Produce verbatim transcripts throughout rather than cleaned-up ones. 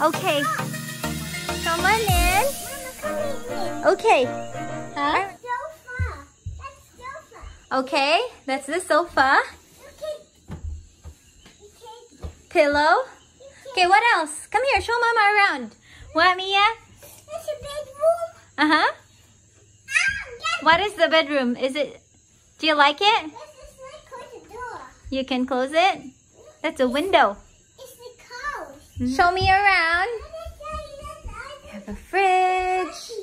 Okay. Come on in. Okay. Huh? Okay, that's the sofa. Pillow. Okay, what else? Come here, show Mama around. What, Mia? That's a bedroom. Uh-huh. What is the bedroom? Is it... Do you like it? You can close it? That's a window. It's the cows. Mm-hmm. Show me around. You have a fridge.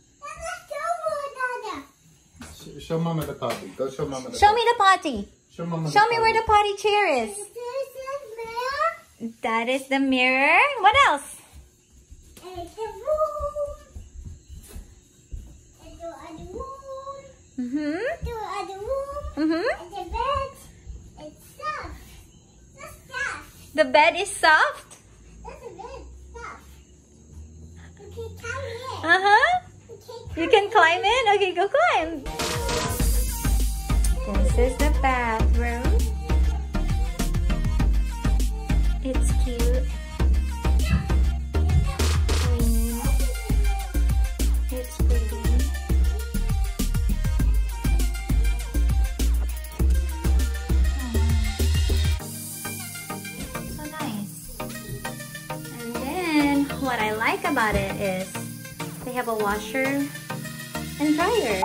Show Mama the potty. Go show Mama the Show potty. me the potty. Show Mama Show the me potty. where the potty chair is. That is the mirror. What else? It's the room. It's the other room. Mm-hmm. The other room. Mm-hmm. And the bed. It's soft. That's soft. The bed is soft? That's a bed. Soft. You can climb in. Uh-huh. You You can climb in? Okay, go climb. This is the bathroom. It's cute. Clean. It's pretty. So nice. And then what I like about it is they have a washer and dryer.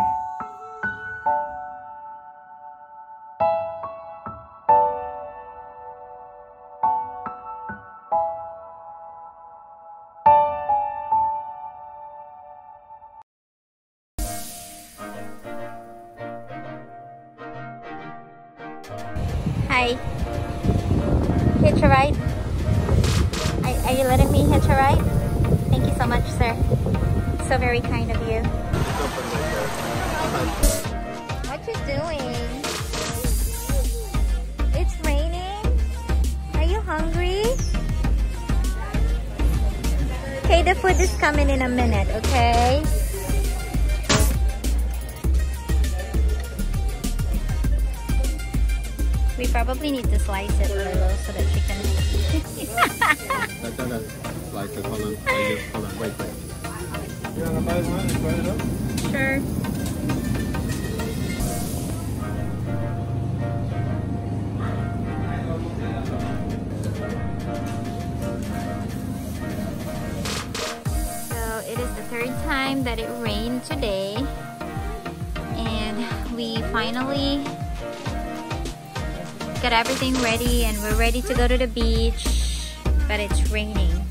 Hi. Hitch a ride? Are, are you letting me hitch a ride? Thank you so much, sir. So very kind of you. What you doing? It's raining? Are you hungry? Okay, the food is coming in a minute, okay? We probably need to slice it a little so that she can... Like that, like the hold on, hold on, wait, wait. You wanna buy one and try it out? Sure. So it is the third time that it rained today, and we finally got everything ready and we're ready to go to the beach, but it's raining.